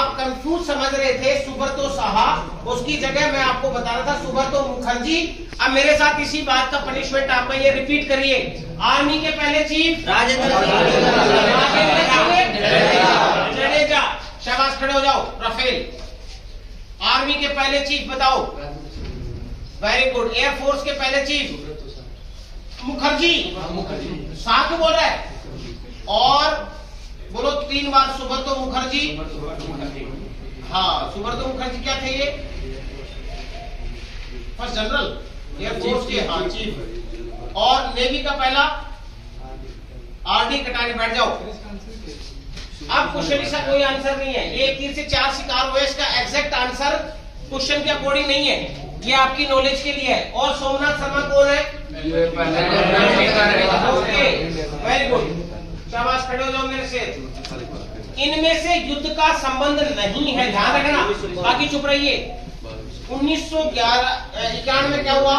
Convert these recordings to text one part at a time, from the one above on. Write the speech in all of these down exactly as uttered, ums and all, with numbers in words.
आप कंफ्यूज समझ रहे थे सुब्रतो साहा, उसकी जगह मैं आपको बता रहा था सुब्रतो मुखर्जी। अब मेरे साथ इसी बात का पनिशमेंट आपका ये रिपीट करिए। आर्मी के पहले चीफ राजेंद्र जडेजा। शाबाश, खड़े हो जाओ। राफेल। आर्मी के पहले चीफ बताओ। Very good. एयरफोर्स के पहले चीफ मुखर्जी। साथ बोल रहा है। और बोलो तीन बार सुब्रतो मुखर्जी। हाँ, सुब्रतो मुखर्जी क्या थे ये? फर्स्ट जनरल एयरफोर्स के, हाँ चीफ। और नेवी का पहला आर डी कटारिया। बैठ जाओ। अब क्वेश्चन इसका कोई आंसर नहीं है। ये एक तीर से चार शिकार हुए, इसका एग्जैक्ट आंसर क्वेश्चन के अकॉर्डिंग नहीं है, ये आपकी नॉलेज के लिए है। और सोमनाथ शर्मा कौन है? Okay, very good. शाबाश, खड़े हो जाओ मेरे से। इनमें से युद्ध का संबंध नहीं है, ध्यान रखना, बाकी चुप रहिए। उन्नीस सौ ग्यारह इक्यानवे क्या हुआ?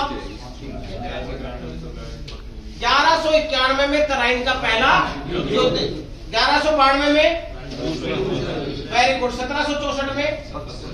ग्यारह सौ इक्यानवे में तराइन का पहला युद्ध। ग्यारह सौ बानवे में वेरी गुड। सत्रह सौ चौसठ में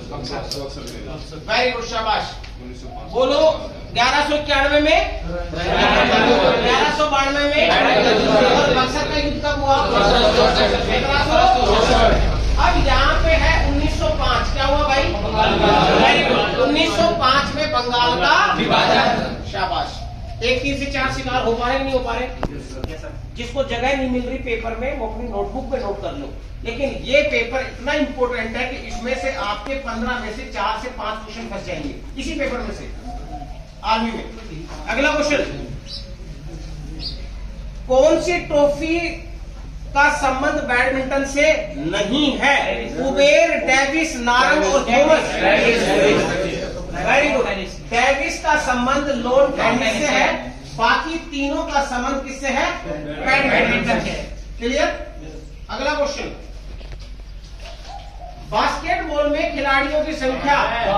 वेरी गुड, शाबाश। बोलो ग्यारह सौ इक्यानवे में, ग्यारह सौ बानवे में। और बक्सर का युद्ध कब हुआ? सत्रह सौ। अब यहाँ पे है उन्नीस सौ पाँच। क्या हुआ भाई? Very good. उन्नीस सौ पाँच में बंगाल का विभाजन। शाबाश। एक तीर से चार शिकार हो पा रहे नहीं हो पा रहे? जिसको जगह नहीं मिल रही पेपर में वो अपनी नोटबुक पे नोट कर लो। लेकिन ये पेपर इतना इंपॉर्टेंट है कि इसमें से आपके पंद्रह में से चार से पांच क्वेश्चन फंस जाएंगे इसी पेपर में से आर्मी में। अगला क्वेश्चन, कौन सी ट्रॉफी का संबंध बैडमिंटन से नहीं है? कुबेर, डेविस, नारंग और थॉमस। Very good. डेविस का संबंध लॉन टेनिस से है, बाकी तीनों का संबंध किससे है? बैडमिंटन से। क्लियर? अगला क्वेश्चन, बास्केटबॉल में खिलाड़ियों की संख्या?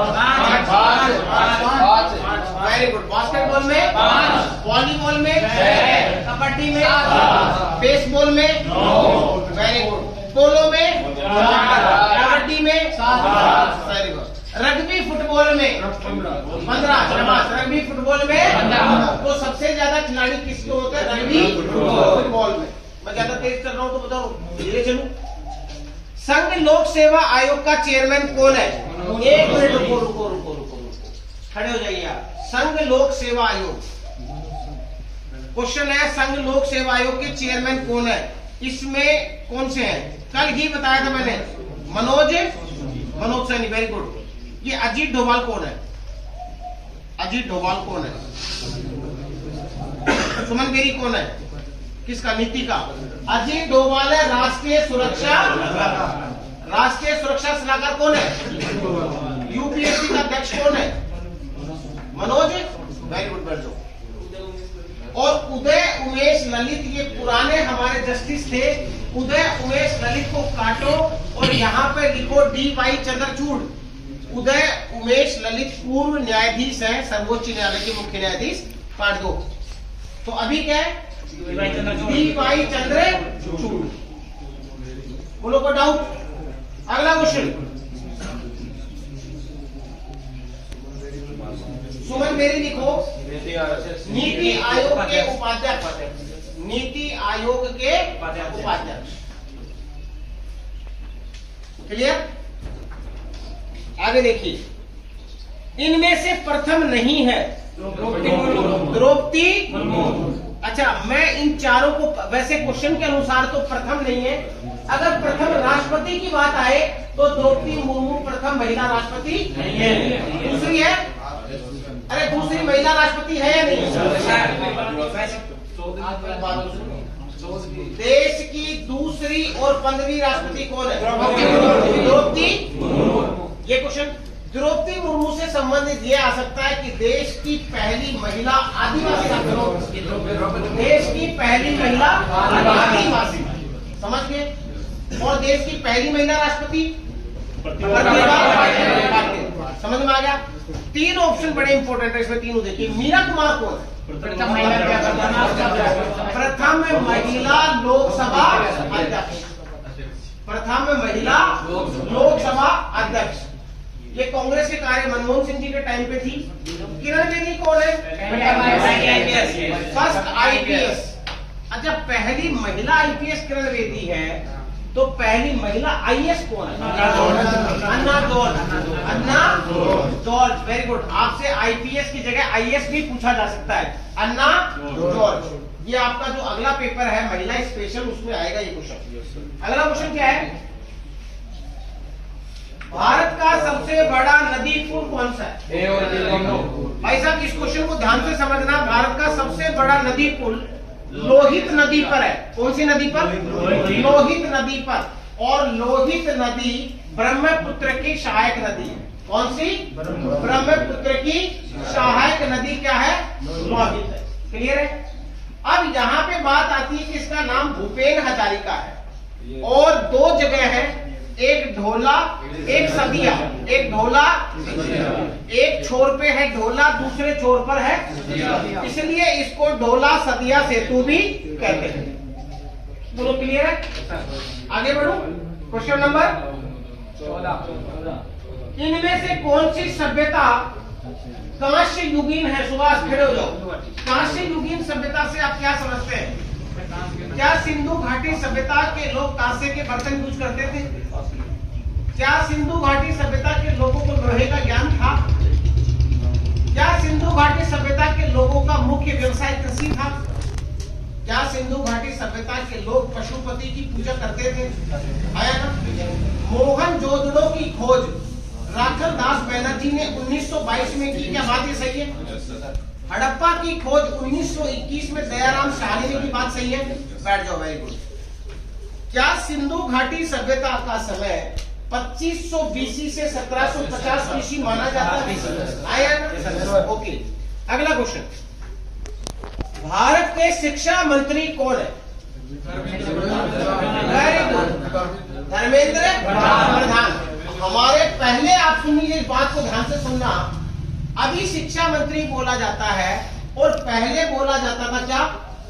Very good. बास्केटबॉल में पांच, वॉलीबॉल में छह, कबड्डी में सात, बेसबॉल में नौ, वेरी गुड, पोलो में चार, कबड्डी में सात, वेरी गुड। रग्बी फुटबॉल में पंद्रह, रग्बी फुटबॉल में तो सबसे ज्यादा खिलाड़ी किसको होते हैं? रग्बी फुटबॉल में। मैं ज्यादा तेज कर रहा हूँ तो बताओ, धीरे चलूं। संघ लोक सेवा आयोग का चेयरमैन कौन है? एक मिनट रुको रुको रुको रुको रुको खड़े हो जाइए आप। संघ लोक सेवा आयोग, क्वेश्चन है संघ लोक सेवा आयोग के चेयरमैन कौन है? इसमें कौन से हैं? कल ही बताया था मैंने, मनोज मनोज सैनी, वेरी गुड। ये अजीत डोभाल कौन है? अजीत डोभाल कौन है? सुमन बेरी कौन है? किसका? नीति का। अजीत डोभाल है राष्ट्रीय सुरक्षा, राष्ट्रीय सुरक्षा सलाहकार कौन है? यूपीएससी का अध्यक्ष कौन है? मनोज, वेरी गुड, बैठ जाओ। और उदय उमेश ललित, ये पुराने हमारे जस्टिस थे। उदय उमेश ललित को काटो और यहाँ पे लिखो डी वाई चंद्रचूड़। उदय उमेश ललित पूर्व न्यायाधीश हैं, सर्वोच्च न्यायालय के मुख्य न्यायाधीश। काट दो। तो अभी क्या है? D Y Chandrachud. बोलो को डाउट? अगला क्वेश्चन, सुमन मेरी लिखो, नीति आयोग के उपाध्यक्ष, नीति आयोग के उपाध्यक्ष। क्लियर? आगे देखिए, इनमें से प्रथम नहीं है द्रौपदी मुर्मू। अच्छा, मैं इन चारों को, वैसे क्वेश्चन के अनुसार तो प्रथम नहीं है। अगर प्रथम राष्ट्रपति की बात आए तो द्रौपदी मुर्मू प्रथम महिला राष्ट्रपति नहीं है। दूसरी है, अरे दूसरी महिला राष्ट्रपति है या नहीं? देश की दूसरी और पंद्रहवीं राष्ट्रपति कौन है? द्रौपदी मुर्मू। ये क्वेश्चन द्रौपदी मुर्मू से संबंधित ये आ सकता है कि देश की पहली महिला आदिवासी राष्ट्रपति, देश की पहली महिला आदिवासी, समझ गए? और देश की पहली महिला राष्ट्रपति समझ में आ गया? तीन ऑप्शन बड़े इंपॉर्टेंट है इसमें, तीनों देखिए। मीरा कुमार कौन है? प्रथम महिला लोकसभा अध्यक्ष, प्रथम महिला लोकसभा अध्यक्ष। ये कांग्रेस के कार्य मनमोहन सिंह जी के टाइम पे थी। किरण बेदी कौन है? First IPS. अच्छा, पहली महिला आईपीएस किरण बेदी है, तो पहली महिला आईएएस कौन है? अन्ना जॉर्ज। Anna George, very good. आपसे आईपीएस की जगह आईएएस भी पूछा जा सकता है। अन्ना जॉर्ज। ये आपका जो अगला पेपर है महिला स्पेशल, उसमें आएगा ये क्वेश्चन। अगला क्वेश्चन क्या है? भारत का सबसे बड़ा नदी पुल कौन सा है? भाई साहब, इस क्वेश्चन को ध्यान से समझना। भारत का सबसे बड़ा नदी पुल लोहित नदी पर है। कौन सी नदी पर? लोहित नदी पर। और लोहित नदी ब्रह्मपुत्र की सहायक नदी है। कौन सी? ब्रह्मपुत्र की सहायक नदी क्या है? लोहित है। क्लियर है? अब यहाँ पे बात आती है कि इसका नाम भूपेन हजारिका है, और दो जगह है, एक ढोला एक सदिया। एक ढोला, एक छोर पे है ढोला, दूसरे छोर पर है, इसलिए इसको ढोला सदिया सेतु भी कहते हैं। बोलो क्लियर है? आगे बढ़ो। क्वेश्चन नंबर चौदह। इनमें से कौन सी सभ्यता कांस्य युगीन है? सुभाष, खड़े हो जाओ। कांस्य युगीन सभ्यता से आप क्या समझते हैं? क्या सिंधु घाटी सभ्यता के लोग कांसे के बर्तन यूज करते थे? क्या सिंधु घाटी सभ्यता के लोगों को लोहे का ज्ञान था? क्या सिंधु घाटी सभ्यता के लोगों का मुख्य व्यवसाय कृषि था? क्या सिंधु घाटी सभ्यता के लोग पशुपति की पूजा करते थे? आया ना? मोहनजोदड़ो की खोज राखल दास बैनर्जी ने उन्नीस सौ बाईस में की। क्या बात ये सही है? हड़प्पा की खोज उन्नीस सौ इक्कीस में दयाराम शालिनी की बात सही है? बैठ जाओ, वेरी गुड। क्या सिंधु घाटी सभ्यता का समय पच्चीस सौ बीसी से सत्रह सौ पचास बीसी माना जाता है? आया ना? ओके। अगला क्वेश्चन, भारत के शिक्षा मंत्री कौन है? Very good, Dharmendra Pradhan. हमारे पहले आप सुनिए, इस बात को ध्यान से सुनना। अभी शिक्षा मंत्री बोला जाता है, और पहले बोला जाता था क्या?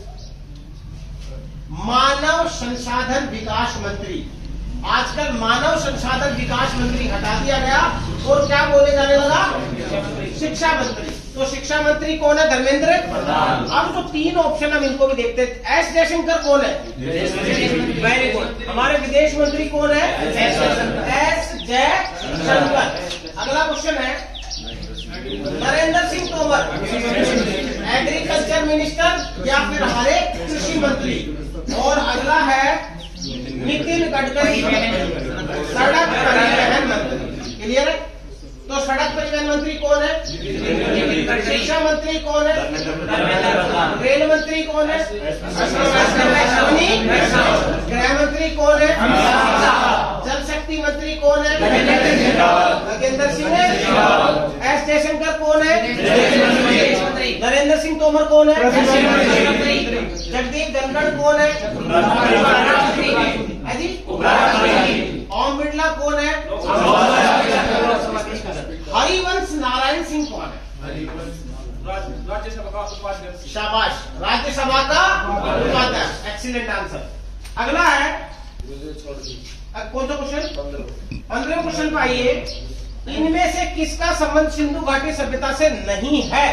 मानव संसाधन विकास मंत्री। आजकल मानव संसाधन विकास मंत्री हटा दिया गया, और क्या बोले जाने लगा? शिक्षा मंत्री। तो शिक्षा मंत्री कौन है? धर्मेंद्र प्रधान। अब तो तीन ऑप्शन हम इनको भी देखते हैं। एस जयशंकर कौन है? Very good. हमारे विदेश मंत्री कौन है? एस जयशंकर। अगला क्वेश्चन है, नरेंद्र सिंह तोमर एग्रीकल्चर मिनिस्टर या फिर हमारे कृषि मंत्री? और अगला है नितिन गडकरी सड़क परिवहन मंत्री। क्लियर है? तो सड़क परिवहन मंत्री कौन है? शिक्षा मंत्री कौन है? रेल मंत्री कौन है? गृह मंत्री कौन है? जल शक्ति मंत्री कौन है? नगेंद्र सिंह है। एस जयशंकर कौन है? नरेंद्र सिंह तोमर कौन है? जगदीप धनखड़ कौन है? जी, ओम बिरला कौन है? हरिवंश नारायण सिंह कौन है? राज्यसभा का उपाध्यक्ष। शाबाश, राज्यसभा का उपाध्यक्ष। Excellent answer. अगला है कौन सा क्वेश्चन? पंद्रह क्वेश्चन पे आइए। इनमें से किसका संबंध सिंधु घाटी सभ्यता से नहीं है?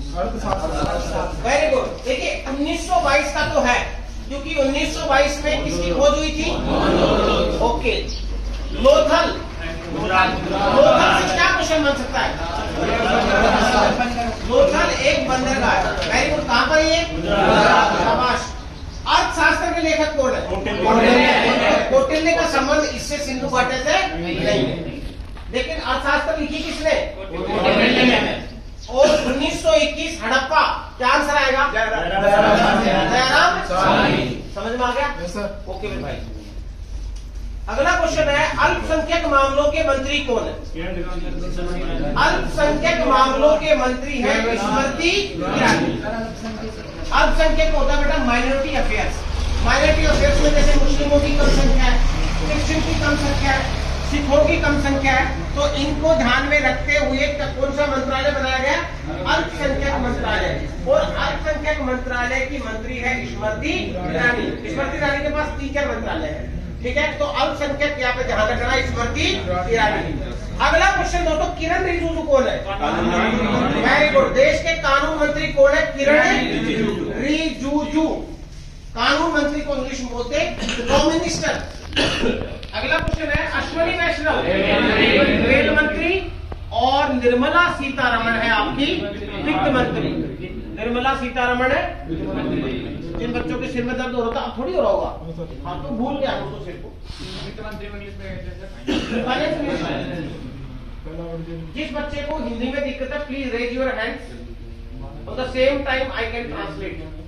Very good. देखिए, उन्नीस सौ बाईस का तो है, क्योंकि उन्नीस सौ बाईस में किसकी खोज हुई थी? ओके। लोथल। लोथल से क्या क्वेश्चन बन सकता है? लोथल एक बंदरगाह है। Very good. कहां पर ये? शाबाश। अर्थशास्त्र के लेखक कौन है? कौटिल्य का संबंध इससे सिंधु घाटी से नहीं है, लेकिन अर्थशास्त्र लिखी किसने? और उन्नीस सौ इक्कीस हड़प्पा। क्या आंसर आएगा? जयराम। समझ में आ गया? ओके भाई। अगला क्वेश्चन है, अल्पसंख्यक मामलों के मंत्री कौन है? अल्पसंख्यक मामलों के मंत्री है स्मृति ईरानी। अल्पसंख्यक होता है बेटा माइनॉरिटी अफेयर्स। माइनॉरिटी अफेयर्स में जैसे मुस्लिमों की कम संख्या है, क्रिश्चियन की कम संख्या है, सिखों की कम संख्या है, तो इनको ध्यान में रखते हुए कौन सा मंत्रालय बनाया गया? अल्पसंख्यक मंत्रालय। और अल्पसंख्यक मंत्रालय की मंत्री है स्मृति ईरानी। स्मृति ईरानी के पास तीन चार मंत्रालय है। ठीक है, तो अल्पसंख्यक यहाँ पे ध्यान रखना, स्मृति ईरानी। अगला क्वेश्चन दोस्तों, किरण रिजिजू कौन है? Very good. देश के कानून मंत्री कौन है? किरण रिजिजू। कानून मंत्री को इंग्लिश में बोलते होम मिनिस्टर। अगला क्वेश्चन है, अश्विनी वैष्णव रेल मंत्री और निर्मला सीतारमण है आपकी वित्त मंत्री। निर्मला सीतारमण है, जिन बच्चों के सिर में दर्द हो रहा था, अब थोड़ी हो रहा होगा, हाँ तो भूल गया हूँ तो सिर को। जिस बच्चे को हिंदी में दिक्कत है, please raise your hands, at the same time I can translate.